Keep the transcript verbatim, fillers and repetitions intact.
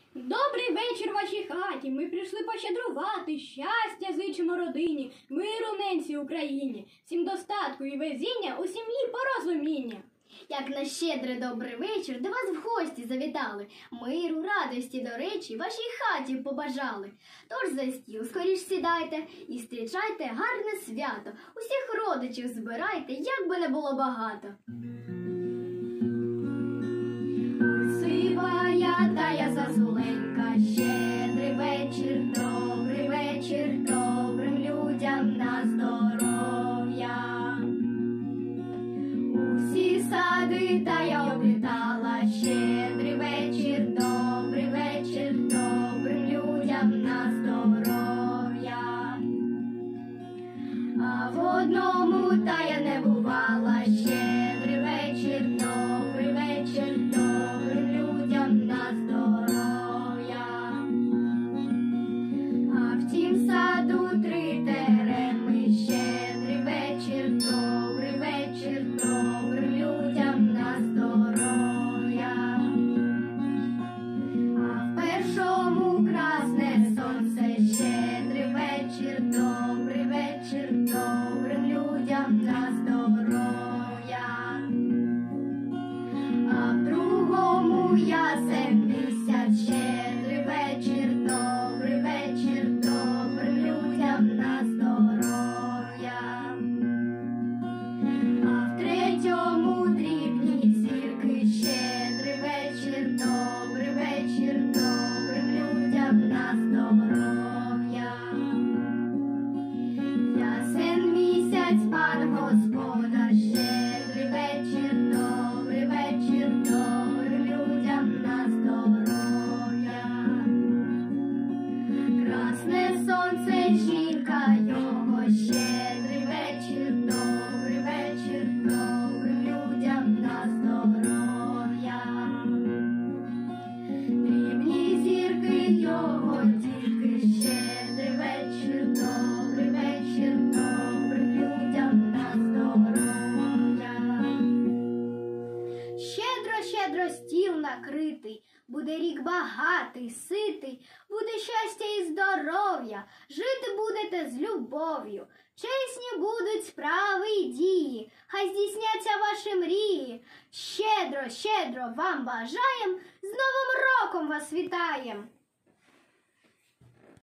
Добрий вечір вашій хаті. Ми прийшли пощедрувати. Щастя зичимо родині, миру ненці Україні, всім достатку і везіння, у сім'ї порозуміння. Як на щедрий добрий вечір до вас в гості завітали, миру, радості, до речі, вашій хаті побажали. Тож за стіл скоріш сідайте і зустрічайте гарне свято. Усіх родичів збирайте, як би не було багато. Сивая тая зазуленька, щедрий вечір, добрий вечір, добрим людям на здоров'я. Усі сади та я облітала, щедрий вечір, добрий вечір, добрим людям на здоров'я. А в одному та я не бувала, щедрий вечір, добрий вечір, добрим людям на здоров'я. А в тім саду три тереми, щедрий вечір, добрий вечір, добрим людям на здоров'я. А в першому красне сонце, щедрий вечір, добрий вечір, добрим людям на здоров'я. А в другому ясен місяць, щедрий вечір, добрий вечір, добрим людям на здоров'я. А в третьому дрібні зірки, щедрий вечір, добрий вечір, добрим людям на здоров'я. Ясен місяць, пан Господар, щедрий вечір, добрий вечір, добрим людям на здоров'я. Красне сонце, жінка його, щедрий вечір, добрий вечір, добрим людям на здоров'я. Дрібні зірки його тільки, щедрий вечір, добрий вечір, добрим людям на здоров'я. Щедро, щедро стіл накритий, буде рік багатий, ситий, буде щастя і здоров'я, жити будете з любов'ю, чесні будуть справи і дії, хай здійсняться ваші мрії. Щедро, щедро вам бажаєм, з Новим роком вас вітаєм!